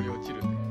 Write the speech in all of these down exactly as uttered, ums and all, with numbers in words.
り落ちるね。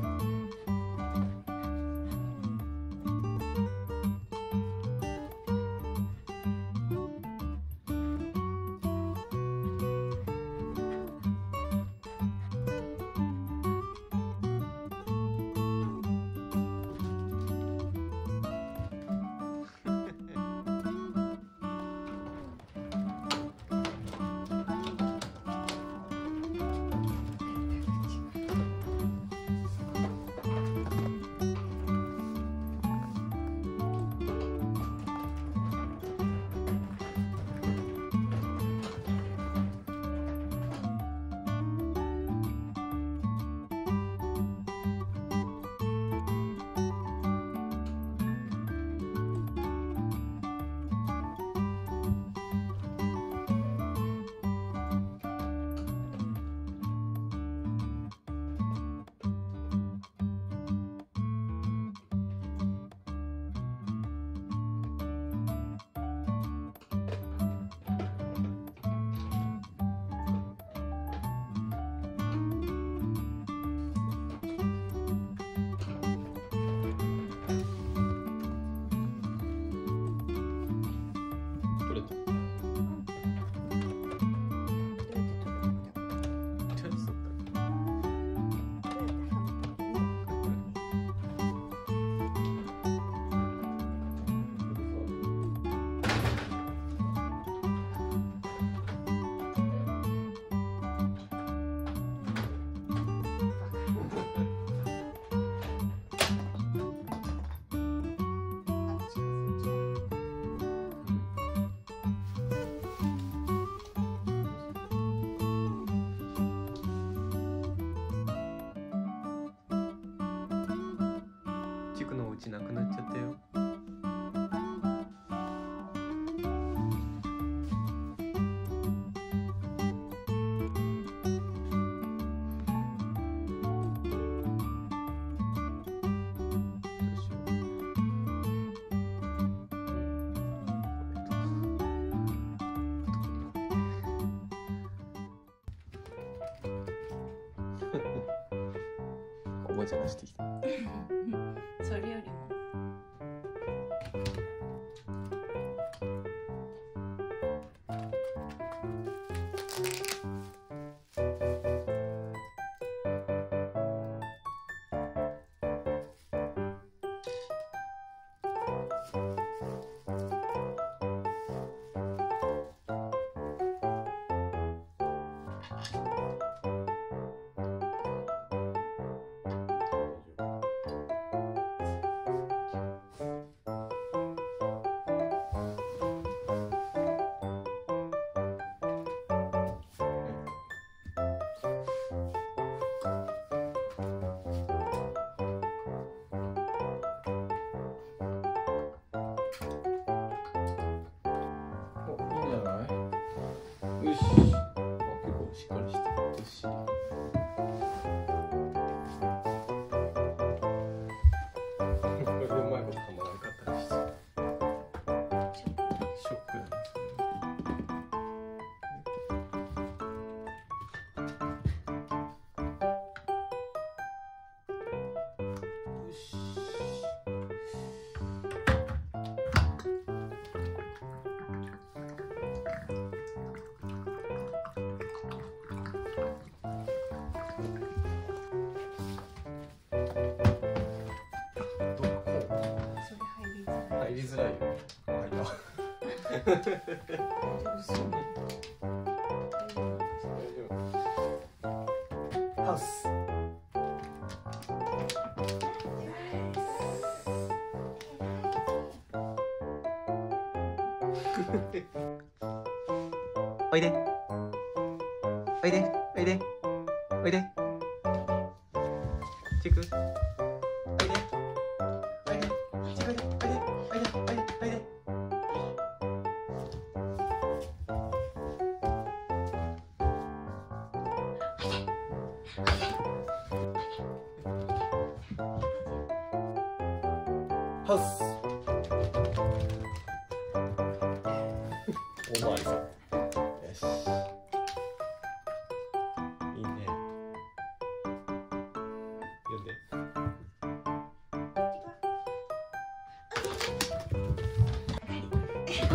チクのお家なくなっちゃったよ。おもちゃ出してきた。 それよりもよし、あ、結構しっかりしてるし。これでうまいことはまらなかったりして。ショックだね。よし。入りづらいよ。入った。ハウス。おいで。おいで。おいで。おいで。チク。おいで。おいで。チク。おいで。おいで。おいで。おいで。ハウス。おまわりさん。よし。いいね。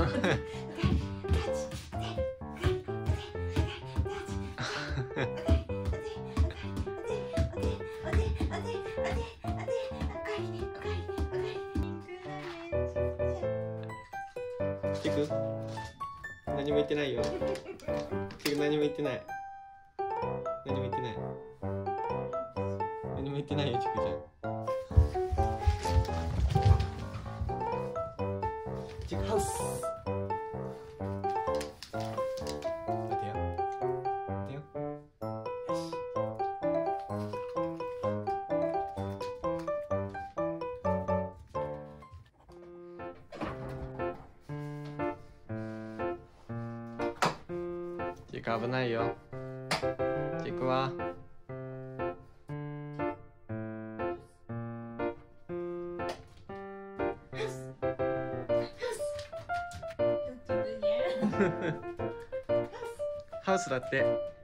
チク何も言ってないよ。チク何も言ってない。何も言ってない。何も言ってないよ、チクちゃん。チクハウス。待てよ。待てよ。よし。チク危ないよ。チクはハウスだって。